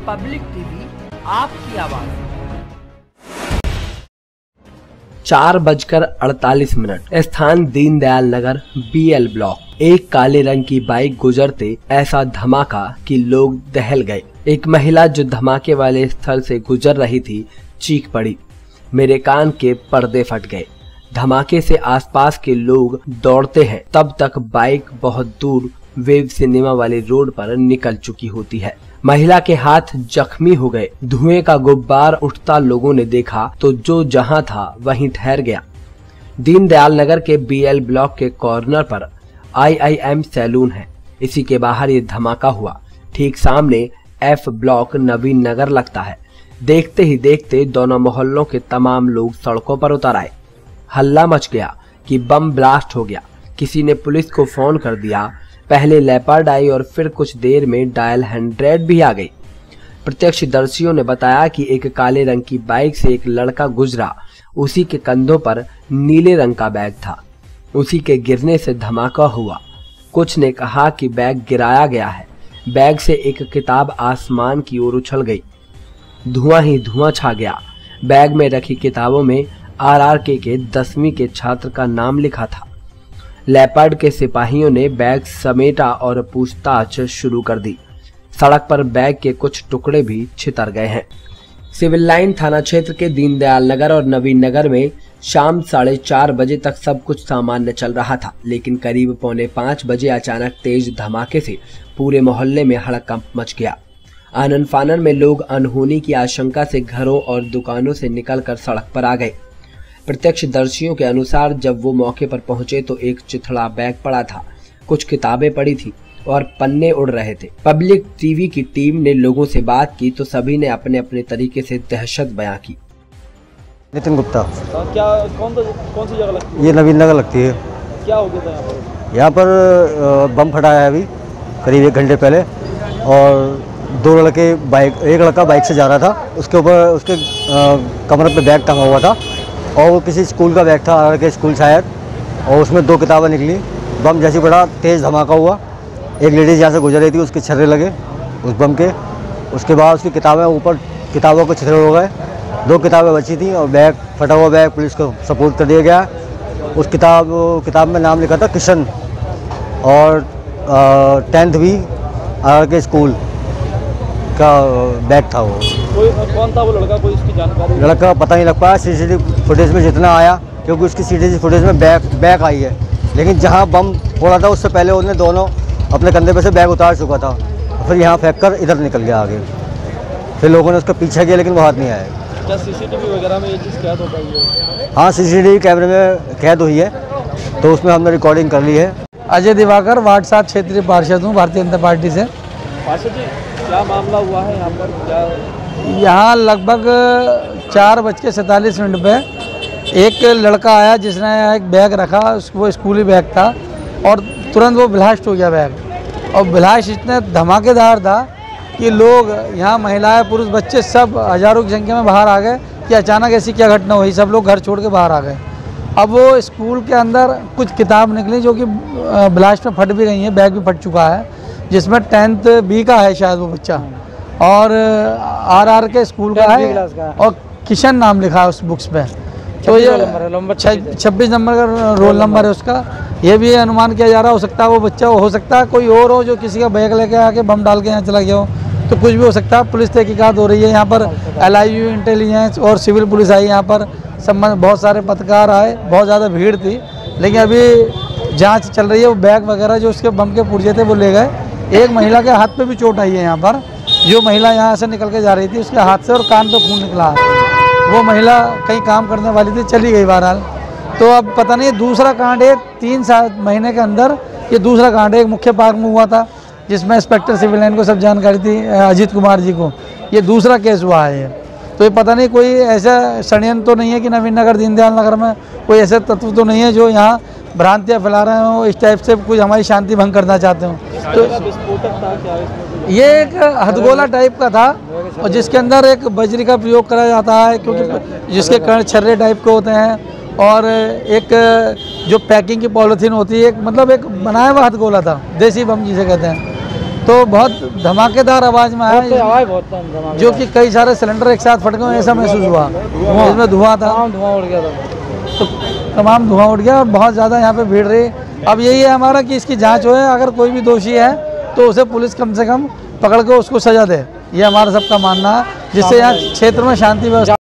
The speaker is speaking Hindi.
पब्लिक टीवी, आपकी आवाज। 4:48 स्थान दीनदयाल नगर BL ब्लॉक। एक काले रंग की बाइक गुजरते ऐसा धमाका कि लोग दहल गए। एक महिला जो धमाके वाले स्थल से गुजर रही थी चीख पड़ी। मेरे कान के पर्दे फट गए। धमाके से आसपास के लोग दौड़ते हैं, तब तक बाइक बहुत दूर वेव सिनेमा वाले रोड पर निकल चुकी होती है। महिला के हाथ जख्मी हो गए। धुएं का गुब्बार उठता लोगों ने देखा तो जो जहां था वहीं ठहर गया। दीनदयाल नगर के BL ब्लॉक के कॉर्नर पर IIM सैलून है। इसी के बाहर ये धमाका हुआ। ठीक सामने F ब्लॉक नवीन नगर लगता है। देखते ही देखते दोनों मोहल्लों के तमाम लोग सड़कों पर उतर आए। हल्ला मच गया कि बम ब्लास्ट हो गया। किसी ने पुलिस को फोन कर दिया। पहले लेपर्ड आई और फिर कुछ देर में डायल 100 भी आ गई। प्रत्यक्षदर्शियों ने बताया कि एक काले रंग की बाइक से एक लड़का गुजरा। उसी के कंधों पर नीले रंग का बैग था। उसी के गिरने से धमाका हुआ। कुछ ने कहा कि बैग गिराया गया है। बैग से एक किताब आसमान की ओर उछल गई। धुआं ही धुआं छा गया। बैग में रखी किताबों में RRK के 10वीं के छात्र का नाम लिखा था। लेपर्ड के सिपाहियों ने बैग समेटा और पूछताछ शुरू कर दी। सड़क पर बैग के कुछ टुकड़े भी छितर गए हैं। सिविल लाइन थाना क्षेत्र के दीनदयाल नगर और नवीन नगर में शाम 4:30 बजे तक सब कुछ सामान्य चल रहा था, लेकिन करीब 4:45 बजे अचानक तेज धमाके से पूरे मोहल्ले में हड़कंप मच गया। आनन फानन में लोग अनहोनी की आशंका से घरों और दुकानों से निकलकर सड़क पर आ गए। प्रत्यक्षदर्शियों के अनुसार जब वो मौके पर पहुंचे तो एक चिथड़ा बैग पड़ा था, कुछ किताबें पड़ी थी और पन्ने उड़ रहे थे। पब्लिक टीवी की टीम ने लोगों से बात की तो सभी ने अपने अपने तरीके से दहशत बयां की। नितिन गुप्ता। क्या कौन सी जगह लगती है? ये नवीन नगर लगती है। क्या हो गया था यहाँ पर? यहाँ पर बम फटा है अभी करीब 1 घंटे पहले, और एक लड़का बाइक से जा रहा था। उसके ऊपर उसके कमर पे बैग टंगा हुआ था और वो किसी स्कूल का बैग था, RRK स्कूल शायद, और उसमें 2 किताबें निकली। बम जैसे बड़ा तेज़ धमाका हुआ। एक लेडीज़ यहाँ से गुजर रही थी, उसके छर्रे लगे उस बम के। उसके बाद उसकी किताबों को छितरे हो गए। 2 किताबें बची थी और बैग फटा हुआ बैग पुलिस को सपोर्ट कर दिया गया। उस किताब में नाम लिखा था किशन, और 10th भी RRK स्कूल का बैग था। वो कौन था वो लड़का? कोई इसकी जानकारी? लड़का पता नहीं लग पाया। CCTV फुटेज में जितना आया, क्योंकि उसकी CCTV फुटेज में बैग आई है, लेकिन जहाँ बम फोड़ा था उससे पहले उन्हें दोनों अपने कंधे पे से बैग उतार चुका था। फिर यहाँ फेंक कर इधर निकल गया आगे। फिर लोगों ने उसका पीछा किया, लेकिन वो हाथ नहीं आया। क्या CCTV वगैरह में ये चीज़ कैद हो पाई है? हाँ, CCTV कैमरे में कैद हुई है, तो उसमें हमने रिकॉर्डिंग कर ली है। अजय दिवाकर, वार्ड 7 क्षेत्रीय पार्षद हूँ भारतीय जनता पार्टी से। पार्षद जी, क्या मामला हुआ है यहाँ पर? क्या यहाँ लगभग 4:47 पे एक लड़का आया जिसने एक बैग रखा। वो स्कूली बैग था और तुरंत वो ब्लास्ट हो गया बैग। और ब्लास्ट इतने धमाकेदार था कि लोग यहाँ, महिलाएं, पुरुष, बच्चे सब हजारों की संख्या में बाहर आ गए कि अचानक ऐसी क्या घटना हुई। सब लोग घर छोड़ के बाहर आ गए। अब वो स्कूल के अंदर कुछ किताब निकली जो कि ब्लास्ट में फट भी गई हैं। बैग भी फट चुका है, जिसमें 10th B का है शायद वो बच्चा, और RRK स्कूल का है, और किशन नाम लिखा है उस बुक्स पे। तो ये 26 नंबर का रोल नंबर है उसका। ये भी अनुमान किया जा रहा हो सकता है वो बच्चा हो सकता है कोई और हो, जो किसी का बैग लेके आके बम डाल के यहाँ चला गया हो, तो कुछ भी हो सकता है। पुलिस तहकीकात हो रही है। यहाँ पर LIU इंटेलिजेंस और सिविल पुलिस आई यहाँ पर। बहुत सारे पत्रकार आए, बहुत ज़्यादा भीड़ थी, लेकिन अभी जांच चल रही है। वो बैग वगैरह जो उसके बम के पुर्जे थे वो ले गए। एक महिला के हाथ पे भी चोट आई है यहाँ पर। जो महिला यहाँ से निकल के जा रही थी, उसके हाथ से और कान पे खून निकला है। वो महिला कहीं काम करने वाली थी, चली गई बहरहाल। तो अब पता नहीं, दूसरा कांड है 3 महीने के अंदर। ये दूसरा कांड है। एक मुख्य पार्क में हुआ था जिसमें इंस्पेक्टर सिविल लाइन को सब जानकारी थी, अजीत कुमार जी को। ये दूसरा केस हुआ है। तो ये पता नहीं कोई ऐसा षड्यंत्र तो नहीं है कि नवीन नगर दीनदयाल नगर में कोई ऐसे तत्व तो नहीं है जो यहाँ भ्रांतियाँ फैला रहे हो, इस टाइप से कुछ हमारी शांति भंग करना चाहते हो। तो विस्फोटक था क्या? ये एक हथगोला टाइप का था, और जिसके अंदर एक बजरी का प्रयोग करा जाता है, क्योंकि जिसके कण छर्रे टाइप के होते हैं, और एक जो पैकिंग की पॉलीथीन होती है, एक मतलब एक बनाया हुआ हथगोला था, देसी बम जिसे कहते हैं। तो बहुत धमाकेदार आवाज़ में आया, आवाज़ बहुत धमाकेदार, जो कि कई सारे सिलेंडर एक साथ फट गए, ऐसा महसूस हुआ। इसमें धुआं था, धुआं उड़ गया था। तो तमाम धुआं उड़ गया और बहुत ज़्यादा यहाँ पे भीड़ रही। अब यही है हमारा कि इसकी जांच हो, अगर कोई भी दोषी है तो उसे पुलिस कम से कम पकड़ के उसको सज़ा दे, ये हमारा सबका मानना है, जिससे यहाँ क्षेत्र में शांति व्यवस्था